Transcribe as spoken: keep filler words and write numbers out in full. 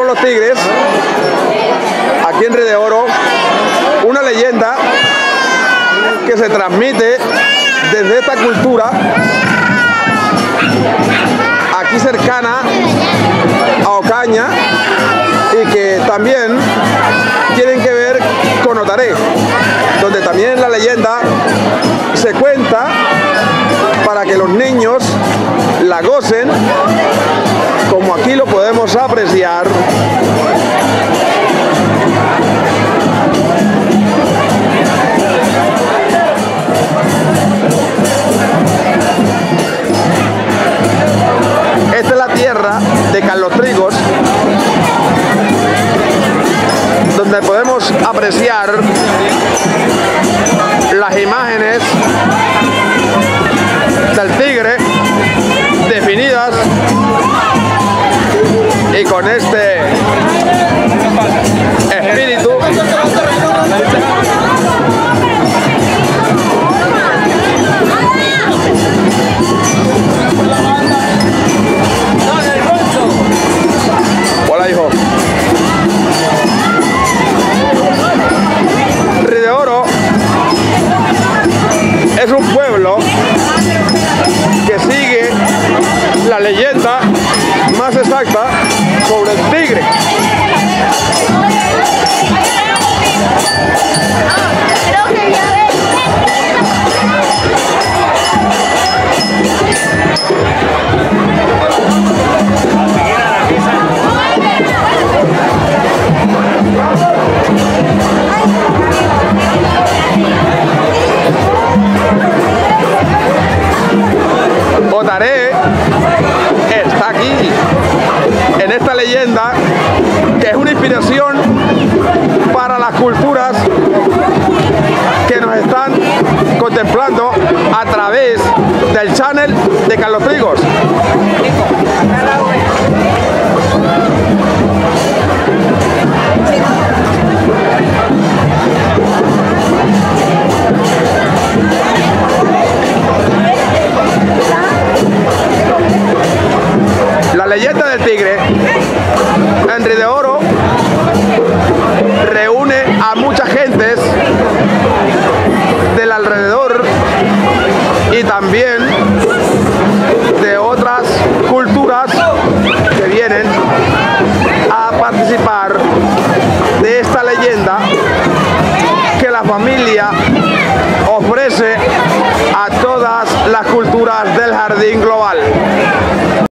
los Tigres, aquí en Río de Oro, una leyenda que se transmite desde esta cultura aquí cercana a Ocaña y que también tienen que ver con Otaré, donde también la leyenda se cuenta para que los niños la gocen, como aquí lo podemos apreciar. Esta es la tierra de Carlos Trigos, donde podemos apreciar las imágenes del tigre definidas y con este espíritu hola hijo. Río de Oro es un pueblo que sigue la leyenda más exacta sobre el tigre. Otaré está aquí, en esta leyenda, que es una inspiración para las culturas que nos están contemplando a través del channel de Carlos Trigos. La leyenda del tigre en Río de Oro reúne a muchas gentes del alrededor y también de otras culturas que vienen a participar de esta leyenda que la familia ofrece a todas las culturas del Jardín Global.